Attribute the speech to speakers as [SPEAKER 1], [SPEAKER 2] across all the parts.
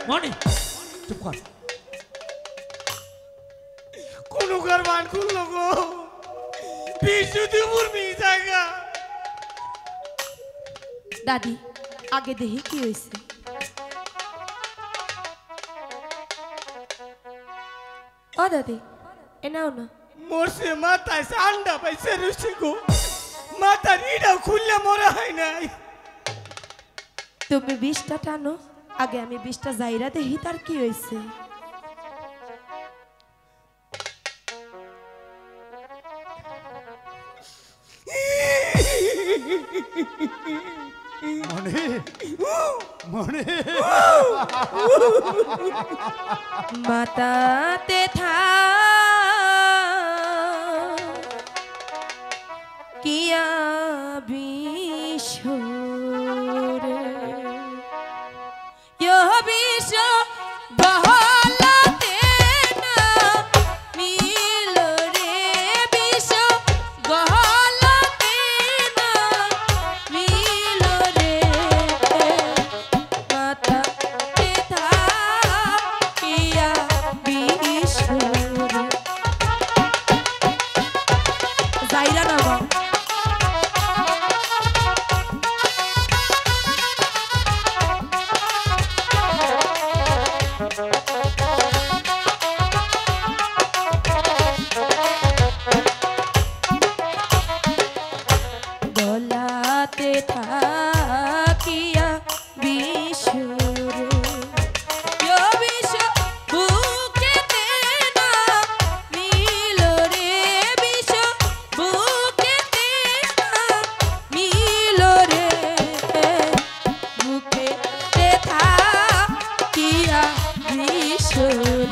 [SPEAKER 1] মনি চুপ কর
[SPEAKER 2] কোন কারবান খুললো গো বিশুদ্ধপুর মি জায়গা
[SPEAKER 3] দাদি আগে দেখি কি হয়েছে ও দাদি এনাও না
[SPEAKER 2] মোরসে মাথায় সান্ডা পাইছে রুসি গো মাথা রিডাও খুললে মরা হয় নাই
[SPEAKER 3] তুমি বিষটা টানো আগে আমি বিষটা যাইরা দেখি তার কি হয়েছে
[SPEAKER 1] মনে মনে
[SPEAKER 3] মাতাতে থা কিয়া বিশুর यो विष बहलाते ना मिलो रे विष गहलाते ना मिलो रे माता पिता किया विशुर जाइरा ना बा गलाते থাকিয়া বিশুর यो विष বুকেতে না মিলো রে বিষ বুকেতে না মিলো রে বুকেতে থাকিয়া বিশুর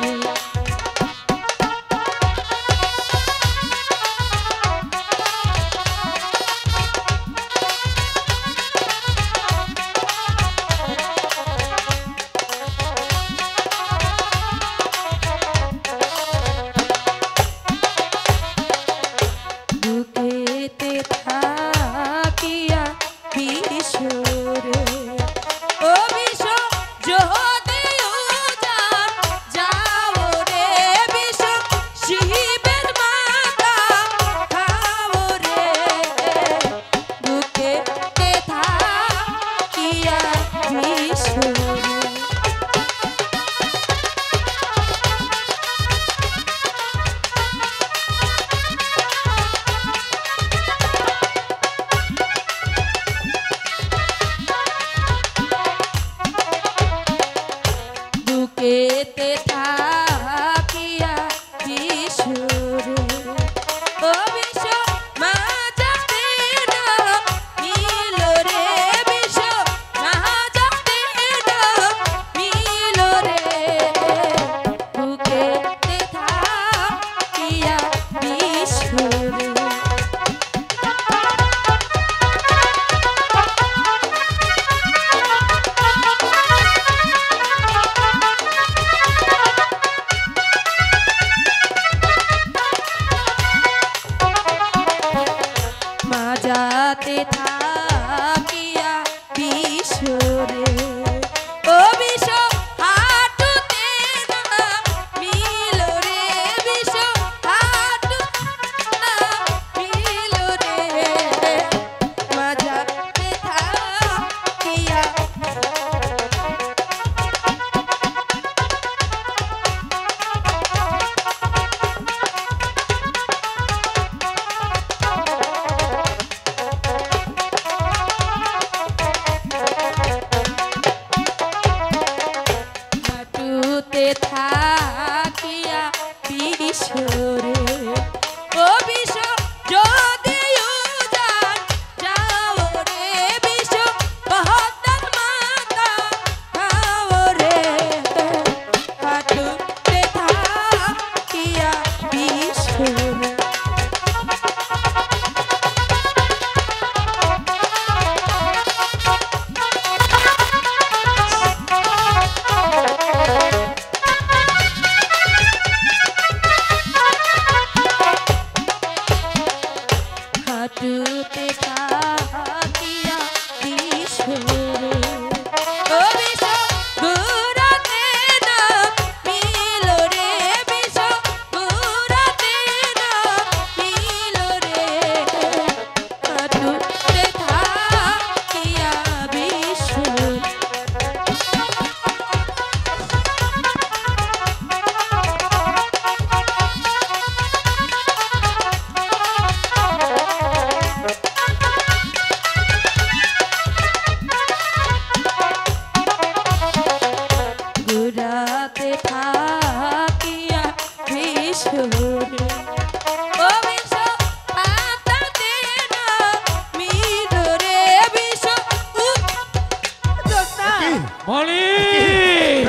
[SPEAKER 3] বুকেতে থাকিয়া বিশুর ও বিষ যদি উজান যাও রে বিষ শিবের মাতা খাও রে বুকেতে থাকিয়া বিশুর বুকেতে থাকিয়া বিশুর ও বিষ মাঝাতে না মিলো রে বিষ মাঝাতে না মিলো রে বুকেতে থাকিয়া বিশুর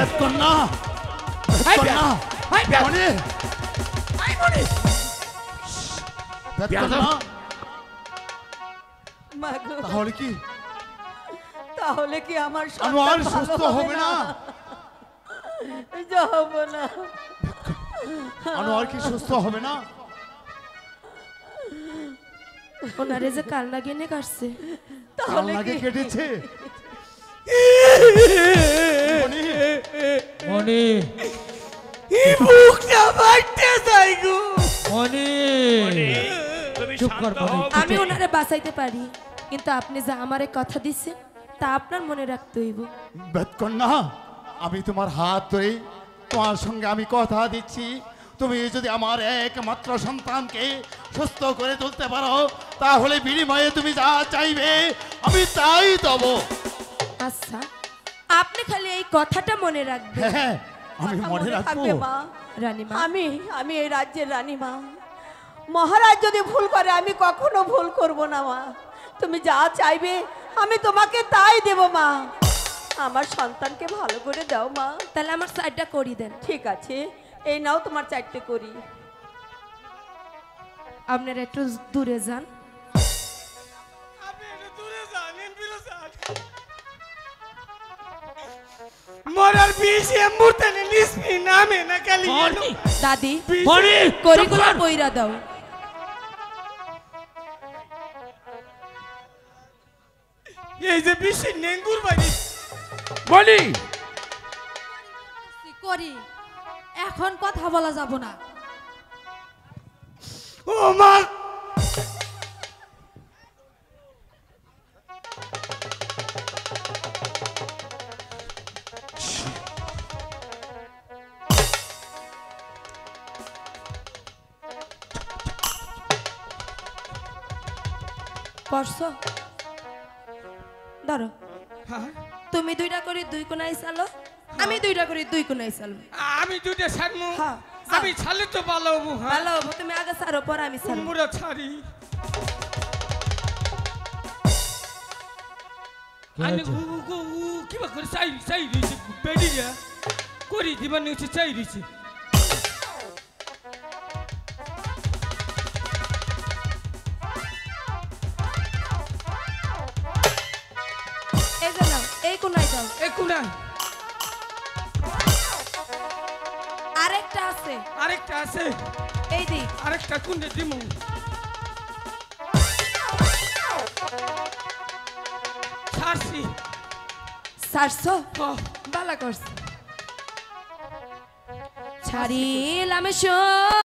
[SPEAKER 1] বেদকন্যা
[SPEAKER 2] হাই
[SPEAKER 1] বেদকন্যা
[SPEAKER 2] হাই
[SPEAKER 1] মনি
[SPEAKER 2] হাই মনি
[SPEAKER 1] বেদকন্যা
[SPEAKER 3] মাগো
[SPEAKER 1] তাহলে কি
[SPEAKER 3] তাহলে কি আমার
[SPEAKER 1] আনোয়ার সুস্থ হবে না
[SPEAKER 3] যাব না
[SPEAKER 1] আনোয়ার কি সুস্থ হবে না
[SPEAKER 3] ওনারে যে কান্না গেনে কাটছে তাহলে
[SPEAKER 1] কান্নাকে
[SPEAKER 3] কি
[SPEAKER 1] কেটেছে মনি
[SPEAKER 4] মনি
[SPEAKER 2] এই বুকটা ফাটতে যায় গো
[SPEAKER 4] মনি
[SPEAKER 5] তুমি
[SPEAKER 4] চুপ কর,
[SPEAKER 5] শান্ত হও।
[SPEAKER 3] আমি ওনারে বাঁচাইতে পারি কিন্তু আপনি যে আমারে কথা দিচ্ছেন তা আপনার মনে রাখতে হইব
[SPEAKER 1] বেদকন্যা আমি তোমার হাত ধরে তোমার সঙ্গে আমি কথা দিচ্ছি তুমি যদি আমার একমাত্র সন্তানকে সুস্থ করে তুলতে পারো তাহলে বিনিময়ে তুমি যা চাইবে আমি তাই দেব
[SPEAKER 3] আচ্ছা আপনি খালি এই কথাটা মনে রাখবেন
[SPEAKER 1] হ্যাঁ আমি মনে রাখবো
[SPEAKER 6] থাকবে মা
[SPEAKER 3] রানীমা
[SPEAKER 6] আমি এই রাজ্যের রানী মা মহারাজ যদি ভুল করে আমি কখনো ভুল করব না মা তুমি যা চাইবে আমি তোমাকে তাই দেব মা আমার সন্তানকে ভালো করে দাও মা
[SPEAKER 3] তাহলে আমার সাইডটা করি দেন
[SPEAKER 6] ঠিক আছে এই নাও তোমার 4টে করি
[SPEAKER 3] আপনারা একটু দূরে যান
[SPEAKER 2] আপনি একটু দূরে যান এমপিরে যান মরার বিষ মুহূর্তে নিসবি নামে না খালি
[SPEAKER 4] মনি
[SPEAKER 3] দাদি
[SPEAKER 4] মনি
[SPEAKER 3] করিগুলো বইরা দাও
[SPEAKER 2] এই যে বিষে নেঙ্গুর বাড়ি
[SPEAKER 4] মনি
[SPEAKER 7] করি এখন কথা বলা যাব না
[SPEAKER 2] ও মা
[SPEAKER 3] করছো ধরো
[SPEAKER 2] হ্যাঁ?
[SPEAKER 3] তুমি 2টা করে 2 কোনায় চালো আমি 2টা করে 2 কোনায় চালবো
[SPEAKER 2] আমি দুটো ছাড়মু
[SPEAKER 3] হ্যাঁ,
[SPEAKER 2] আমি ছাড়লে তো ভালো হবো হ্যাঁ
[SPEAKER 3] ভালো হবো, তুমি আগে ছাড়ো পর আমি ছাড়বো
[SPEAKER 2] মুরা ছাড়ি আমি কিবা করে চাই চাই দিয়েছি বেডিয়া করি দিবার নিয়েছি চাই দিয়েছি
[SPEAKER 3] এই যে নাও এই কোনায় দাও
[SPEAKER 2] একুনা
[SPEAKER 3] আরেকটা আছে
[SPEAKER 2] আরেকটা আছে
[SPEAKER 3] এই দিক
[SPEAKER 2] আরেকটা কুন্ডে দিমু ছাড়ছি
[SPEAKER 3] ছাড়ছো
[SPEAKER 2] কহ
[SPEAKER 3] বালা করছো ছাড়িলাম